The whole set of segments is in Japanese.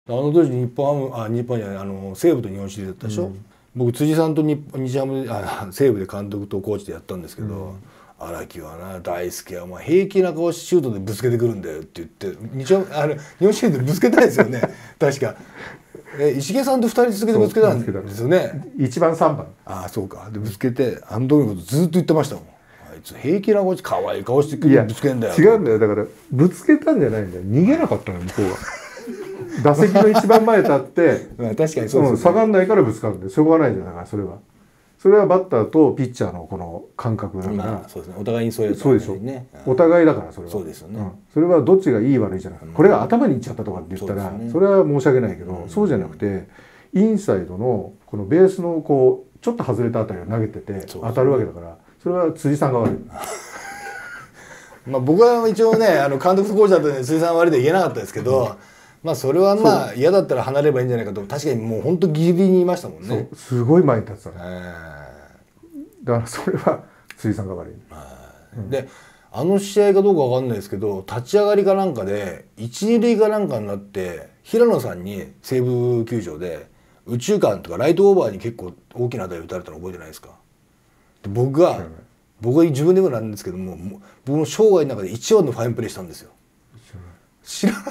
あの当時日本ハム、日本じゃない、西武と日本シリーズだったでしょ。僕辻さんと日ハム西武で監督とコーチでやったんですけど、荒木はな、大輔はお前平気な顔してシュートでぶつけてくるんだよって言って日本シリーズでぶつけたんですよね確か。石毛さんと2人続けてぶつけたんですよね。 1番3番。 ああそうか。でぶつけてあの時のことずっと言ってましたもん。あいつ平気な顔して可愛い顔してくるぶつけんだよ。 違うんだよ。だからぶつけたんじゃないんだよ。逃げなかったの向こうは。打席の一番前立って確かにそうですね。 下がんないからぶつかるんでしょうがないんだよ。だからそれはバッターとピッチャーのこの感覚だから、 そうですね。お互いにそういうそうでしょ。お互いだからそれは。 そうですよね。 それはどっちがいい悪いじゃなくて、これが頭にいっちゃったとかって言ったらそれは申し訳ないけど、そうじゃなくてインサイドのこのベースのこうちょっと外れたあたりを投げてて当たるわけだから、それは辻さんが悪い。 まあ僕は一応ね監督とコーチだったので辻さんは悪いとは言えなかったですけど。まあそれはまあ嫌だったら離れればいいんじゃないかと確かにもう本当ギリギリにいましたもんね。 すごい前に立ってたね。だからそれは辻さんが悪い。 で試合かどうかわかんないですけど立ち上がりかなんかで一二塁かなんかになって平野さんに西武球場で右中間とかライトオーバーに結構大きな当たり打たれたの覚えてないですか。で僕が自分でもなんですけども僕の生涯の中で一番のファインプレーしたんですよ。知らない。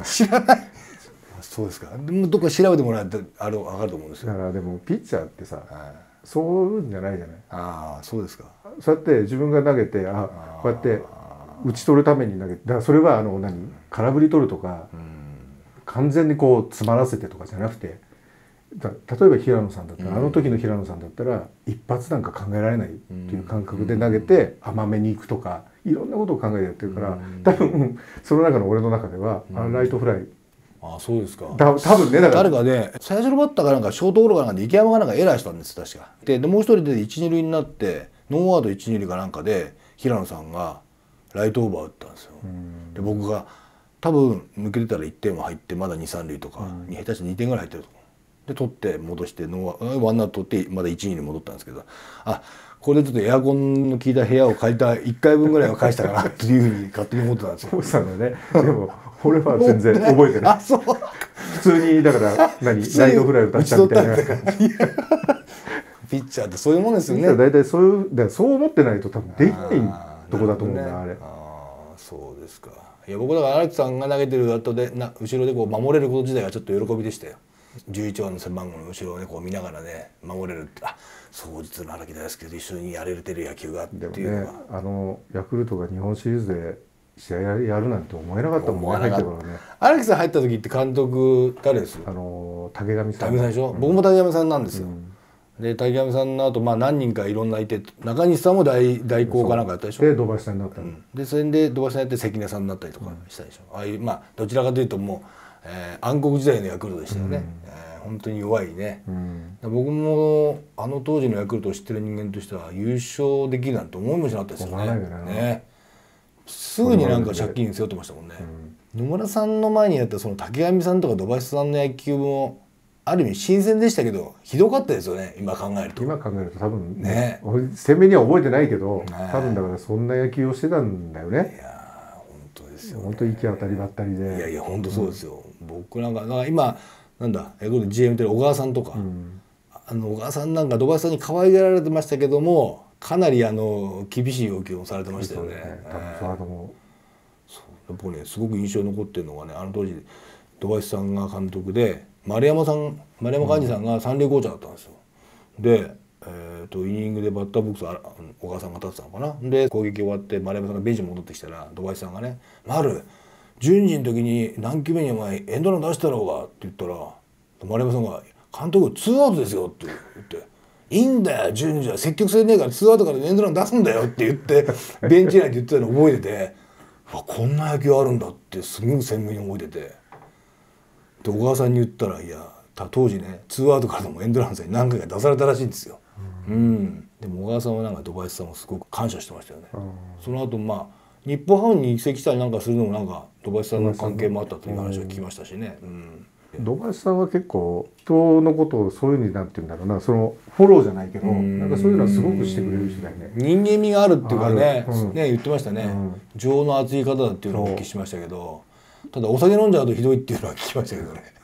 そうですか。でもどっか調べてもらえて分かると思うんですよ。 だからでもピッチャーってさ、そういうんじゃないじゃない。 ああそうですか。 そうやって自分が投げてこうやって打ち取るために投げて、だからそれは空振り取るとか、完全にこう詰まらせてとかじゃなくて、例えば平野さんだったら、あの時の平野さんだったら一発なんか考えられないっていう感覚で投げて甘めにいくとかいろんなことを考えてやってるから、多分その中の俺の中ではライトフライ。 ああそうですか。 多分ね。だから誰かね最初のバッターがなんかショートゴロかなんかで池山がなんかエラーしたんです確か。でもう一人で一二塁になってノーアウト一二塁かなんかで平野さんがライトオーバー打ったんですよ。で僕が多分抜けてたら1点は入ってまだ2、3塁とかに下手して2点ぐらい入ってると思う。で取って戻してワンアウト取ってまだ1、2に戻ったんですけど、これでちょっとエアコンの効いた部屋を借りた1回分ぐらいは返したかなっていうふうに勝手に思ってたんですよ。 そうしたんだね。でも俺は全然覚えてない。 そう普通にだからライトフライを出したみたいな。 ピッチャーってそういうもんですよね。 大体そう思ってないと多分できないとこだと思うんだあれ。 そうですか。いや僕だから荒木さんが投げてる後で後ろでこう守れること自体がちょっと喜びでしたよ。11番の背番号の後ろをねこう見ながらね守れるって、そう実の荒木大輔と一緒にやれてる野球がっていうのが。 でもねヤクルトが日本シリーズで試合やるなんて思えなかったもんね。入ってからね。 荒木さん入った時って監督誰です？ 竹上さん。 でしょ。僕も竹上さんなんですよ。で竹上さんの後何人かいろんないて中西さんも代行かなんかやったでしょ。 で土橋さんになったでそれで土橋さんやって関根さんになったりとかしたでしょ。どちらかというともう暗黒時代のヤクルトでしたよね。本当に弱いね。僕も当時のヤクルトを知ってる人間としては優勝できるなんて思いもしなかったですよね。すぐになんか借金背負ってましたもんね。野村さんの前にやったその竹上さんとか土橋さんの野球もある意味新鮮でしたけどひどかったですよね今考えると。 多分ね鮮明には覚えてないけど多分だからそんな野球をしてたんだよね。 いや本当ですよ。 本当行き当たりばったりで。 いや本当そうですよ。僕なんか今なんだGM って小川さんとか小川さんなんか土橋さんに可愛がられてましたけどもかなり厳しい要求をされてましたよね。 多分そうだと思う。 やっぱねすごく印象に残ってるのがね当時土橋さんが監督で丸山幹二さんが三塁コーチャーだったんですよ。で、イニングでバッターボックス小川さんが立ってたのかな。で攻撃終わって丸山さんがベンチに戻ってきたら土橋さんがね「丸順次の時に何球目にお前エンドラン出したろうが」って言ったら丸山さんが「監督ツーアウトですよ」って言って「いいんだよ順次は積極性ねえからツーアウトからエンドラン出すんだよ」って言ってベンチ内で言ってたの覚えててこんな野球あるんだってすごく鮮明に覚えてて。で小川さんに言ったら当時ねツーアウトからでもエンドランスに何回か出されたらしいんですよ。でも小川さんはなんか土橋さんもすごく感謝してましたよね。その後日本ハムに移籍したりなんかするのもなんか土橋さんの関係もあったという話を聞きましたしね。 土橋さんは結構人のことをそういうふうになんて言うんだろうなそのフォローじゃないけどなんかそういうのはすごくしてくれる人だよね。 人間味があるっていうかね言ってましたね。情の熱い方だっていうのをお聞きしましたけど。ただお酒飲んじゃうとひどいっていうのは聞きましたけどね。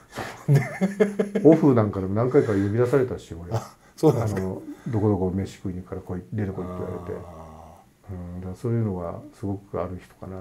オフなんかでも何回か呼び出されたし俺そうなんですか。 どこどこ飯食いに行くから来い出てこいって言われて、だからそういうのがすごくある人かな。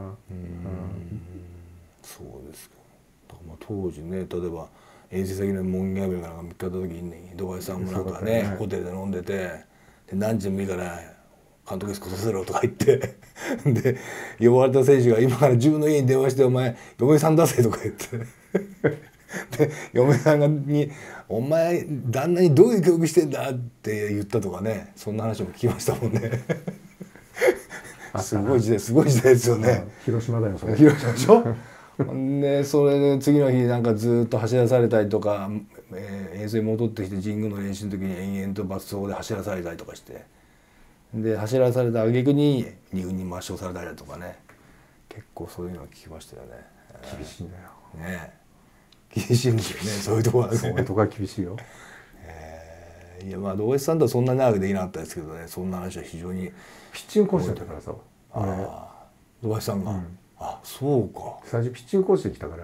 そうですか。だからまあ当時ね、例えば遠征先のモンギャベルかなんか見つかった時に土橋さんもなんかねホテルで飲んでて、で何時でもいいから監督に来させろとか言ってで呼ばれた選手が今から自分の家に電話して「お前嫁さん出せ」とか言ってで嫁さんに「お前旦那にどういう教育してんだ」って言ったとかね、そんな話も聞きましたもんね。すごい時代ですよね。 広島だよそれ。 広島でしょ。でそれで次の日なんかずっと走らされたりとか、遠征に戻ってきて神宮の練習の時に延々と罰走で走らされたりとかして、で走らされた挙句に2軍に抹消されたりとかね、結構そういうのは聞きましたよね。 厳しいんだよ。 ね、厳しいんですよね、そういうところはね。 そういうとこは厳しいよ。 いやまあ堂橋さんとはそんなに長くできなかったですけどね、そんな話は非常に。 ピッチングコーチだったからさ、 堂橋さんが、あ、そうか。 最初ピッチングコーチで来たから、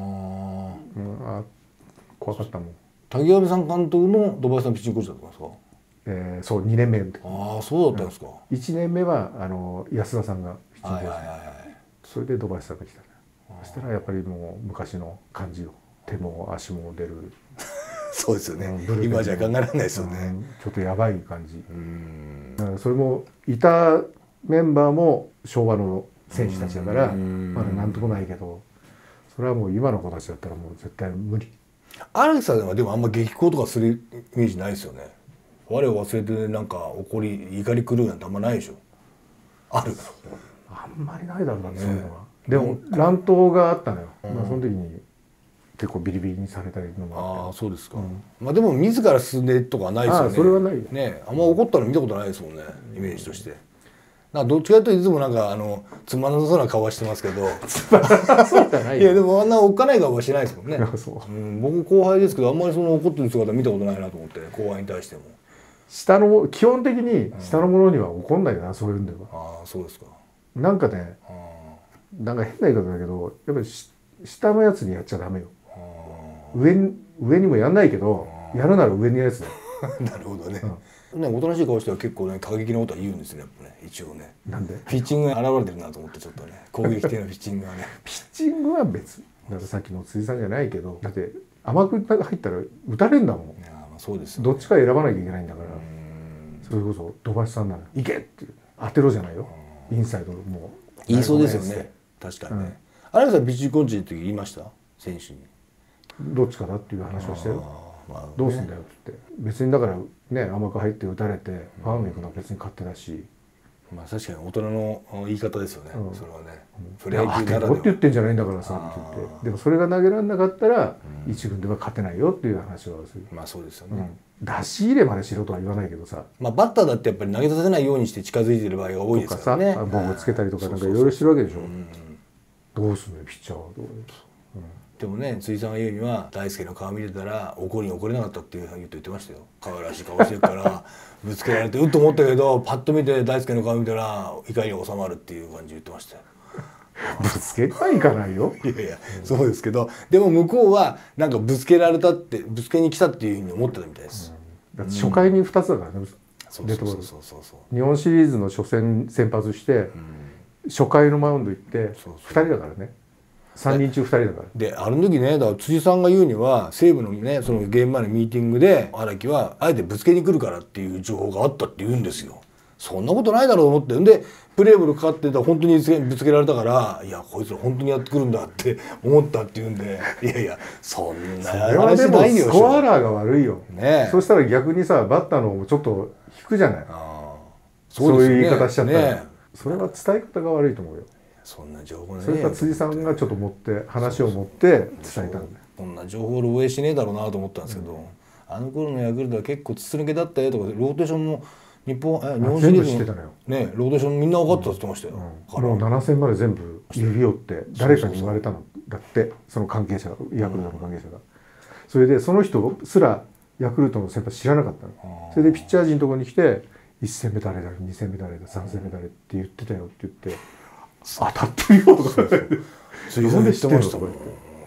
怖かったもん。 竹上さん監督の堂橋さんピッチングコーチだったんですか。 そう2年目の時。 ああ、そうだったんですか。 1年目は安田さんがピッチングコーチ、それで土橋さんが来た。そしたらやっぱりもう昔の感じよ、手も足も出る。 そうですよね、今じゃ考えられないですよね。 ちょっとやばい感じ。それもいたメンバーも昭和の選手たちだからまだなんともないけど、それはもう今の子たちだったらもう絶対無理。 荒木さんはでもあんま激高とかするイメージないですよね。我を忘れてなんか怒り怒り狂うなんてあんまないでしょ。ある？ あんまりないだろうな、そういうのは。でも乱闘があったのよ。まあその時に結構ビリビリにされたりのもあって。 ああ、そうですか。まあでも自ら進んでとかはないですよね。 それはないよね。あんま怒ったの見たことないですもんね、イメージとして。なんかどっちかというといつもなんかつまらなそうな顔はしてますけど。 そうじゃないよ。 いやでもあんなおっかない顔はしないですもんね。 そう。 僕後輩ですけどあんまりその怒ってる姿見たことないなと思って、後輩に対しても。 基本的に下の者には怒んないよな、そういうんでは。 ああ、そうですか。 なんかね、なんか変な言い方だけど、やっぱり下のやつにやっちゃダメよ。上にもやんないけど、やるなら上にやるやつだよ。 なるほどね。ね、おとなしい顔しては結構ね過激なことは言うんですね、やっぱね、一応ね。 なんで？ ピッチングが現れてるなと思って、ちょっとね攻撃的なピッチングがね。 ピッチングは別。だからさっきの辻さんじゃないけど、だって甘く入ったら打たれんだもん。 いやまあそうですよ、 どっちか選ばなきゃいけないんだから。それこそ土橋さんなら行けって当てろじゃないよ。インサイドもう言いそうですよね、確かにね。荒木さんピッチングコーチの時言いました、選手に。 どっちかだっていう話をしてよ。どうすんだよって言って、別にだからね甘く入って打たれてファーム行くのは別に勝手だし、 まあ確かに大人の言い方ですよね、それはね。 プロ野球ならって言ってんじゃないんだからさって言って、でもそれが投げられなかったら一軍では勝てないよっていう話をする。 まあそうですよね。 出し入れまでしろとは言わないけどさ、 まあバッターだってやっぱり投げさせないようにして近づいてる場合が多いですからね。 とかさ、防具つけたりとかなんかいろいろしてるわけでしょ。どうすんのよピッチャーは。 でもね、辻さんが言うには大輔の顔見てたら怒りに怒れなかったっていうふうに言ってましたよ。可愛らしい顔してるからぶつけられてうっと思ったけど、パッと見て大輔の顔見たら怒りが収まるっていう感じで言ってましたよ。 ぶつけはいかないよ。 いやいや、そうですけど、でも向こうはなんかぶつけられたって、ぶつけに来たっていうふうに思ってたみたいです。 だって初回に2つだからね。日本シリーズの初戦先発して初回のマウンド行って2人だからね。3人中2人だから。 であの時ね、だから辻さんが言うには西武のねそのゲーム前のミーティングで荒木はあえてぶつけに来るからっていう情報があったって言うんですよ。そんなことないだろうと思って、んでプレーブルかかってたら本当にぶつけられたから、いやこいつら本当にやってくるんだって思ったって言うんで、いやいやそんな話ないよ。 スコアラーが悪いよ。 ね。 そしたら逆にさバッターの方もちょっと引くじゃない。そういう言い方しちゃったら、それは伝え方が悪いと思うよ。 そんな情報ね。 それから辻さんがちょっと話を持って伝えたんだよ。 こんな情報を漏洩しねえだろうなと思ったんですけど、あの頃のヤクルトは結構筒抜けだったよとか、ローテーションも日本シリーズのねローテーションみんな分かったって言ってましたよ。 もう7戦まで全部指折って誰かに言われたのだって、その関係者が、ヤクルトの関係者が。それでその人すらヤクルトの先発知らなかったの。それでピッチャー陣のところに来て1戦目誰だ2戦目誰だ3戦目誰って言ってたよって言って、当たってるよとか辻さん言ってましたもん。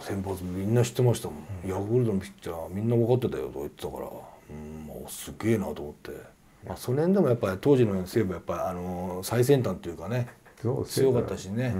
先発みんな知ってましたもん、ヤクルトのピッチャーみんな分かってたよとか言ってたから、すげえなと思って、その辺でもやっぱり当時の西武やっぱり最先端っていうかね強かったしね、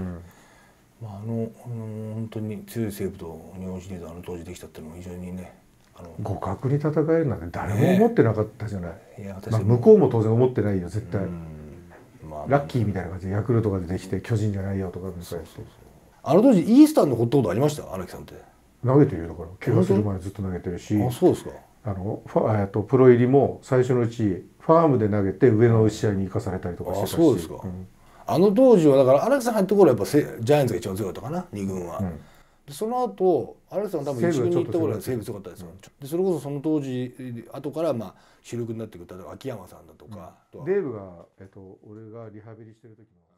本当に強い西武と日本シリーズ当時できたっていうのも非常にね互角に戦えるなんて誰も思ってなかったじゃない、 いや向こうも当然思ってないよ絶対、ラッキーみたいな感じでヤクルトが出てきて巨人じゃないよとか当時イースタンのホットことありました荒木さんって。 投げてるよだから怪我するまでずっと投げてるし、 そうですか。 プロ入りも最初のうちファームで投げて上の試合に生かされたりとかしてたし。 そうですか、当時はだから荒木さん入った頃はやっぱジャイアンツが一番強かったかな2軍は、でその後荒木さん多分1軍に行った頃は西武強かったですよ、でそれこそその当時後から主力になってくる例えば秋山さんだとか、 デーブが、俺がリハビリしてる時の